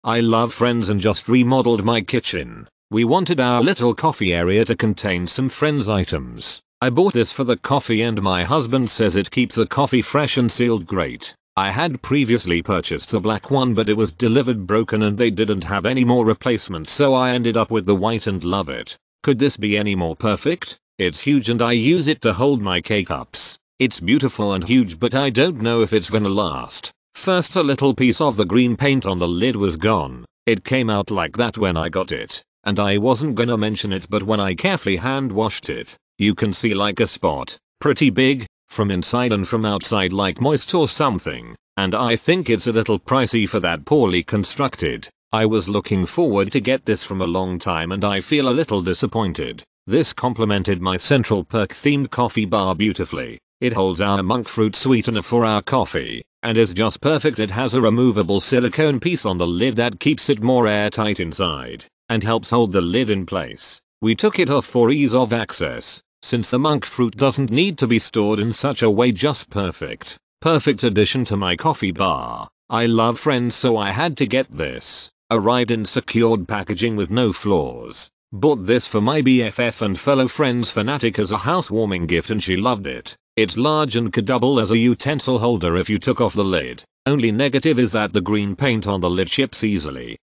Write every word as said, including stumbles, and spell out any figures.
I love Friends and just remodeled my kitchen. We wanted our little coffee area to contain some Friends items. I bought this for the coffee and my husband says it keeps the coffee fresh and sealed great. I had previously purchased the black one but it was delivered broken and they didn't have any more replacements, so I ended up with the white and love it. Could this be any more perfect? It's huge and I use it to hold my K-cups. It's beautiful and huge but I don't know if it's gonna last. First, a little piece of the green paint on the lid was gone. It came out like that when I got it. And I wasn't gonna mention it, but when I carefully hand washed it, you can see like a spot, pretty big, from inside and from outside, like moist or something. And I think it's a little pricey for that poorly constructed. I was looking forward to get this from a long time and I feel a little disappointed. This complemented my Central Perk themed coffee bar beautifully. It holds our monk fruit sweetener for our coffee and is just perfect. It has a removable silicone piece on the lid that keeps it more airtight inside and helps hold the lid in place. We took it off for ease of access, since the monk fruit doesn't need to be stored in such a way. Just perfect. Perfect addition to my coffee bar. I love Friends, so I had to get this. Arrived in secured packaging with no flaws. Bought this for my B F F and fellow Friends fanatic as a housewarming gift and she loved it. It's large and could double as a utensil holder if you took off the lid. Only negative is that the green paint on the lid chips easily.